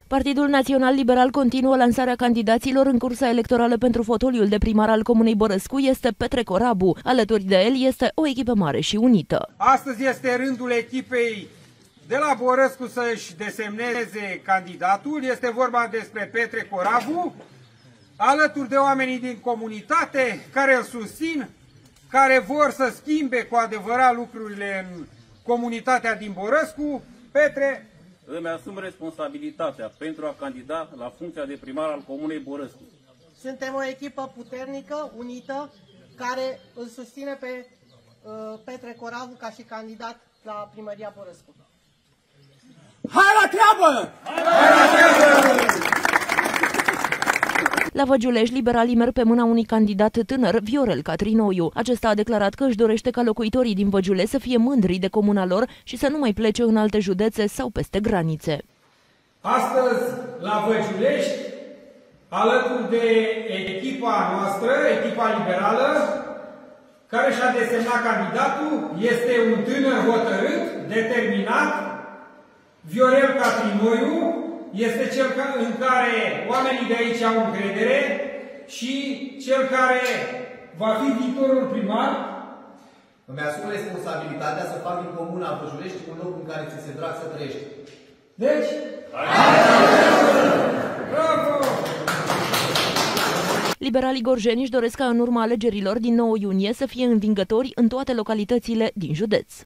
Partidul Național Liberal continuă lansarea candidaților în cursa electorală pentru fotoliul de primar al Comunei Bărăscu. Este Petre Corabu. Alături de el este o echipă mare și unită. Astăzi este rândul echipei de la Bărăscu să-și desemneze candidatul. Este vorba despre Petre Corabu, alături de oamenii din comunitate care îl susțin, care vor să schimbe cu adevărat lucrurile în comunitatea din Bărăscu. Petre, îmi asum responsabilitatea pentru a candida la funcția de primar al Comunei Bărăscu. Suntem o echipă puternică, unită, care îl susține pe Petre Corabu ca și candidat la primăria Bărăscu. hai la treabă! La Văgiulești, liberalii merg pe mâna unui candidat tânăr, Viorel Catrinoiu. Acesta a declarat că își dorește ca locuitorii din Văgiulești să fie mândri de comuna lor și să nu mai plece în alte județe sau peste granițe. Astăzi, la Văgiulești, alături de echipa noastră, echipa liberală, care și-a desemnat candidatul, este un tânăr hotărât, determinat, Viorel Catrinoiu. Este cel în care oamenii de aici au încredere și cel care va fi viitorul primar. Îmi asum responsabilitatea să fac din comuna Văgiulești un loc în care ți se drag să trăiești. Deci, bravo! Liberalii gorjeni își doresc ca în urma alegerilor din 9 iunie să fie învingători în toate localitățile din județ.